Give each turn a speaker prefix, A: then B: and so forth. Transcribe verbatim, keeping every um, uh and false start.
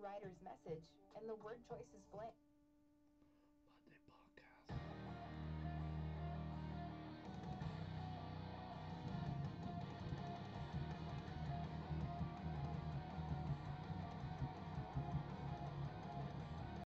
A: writer's message, and the word choice is blank.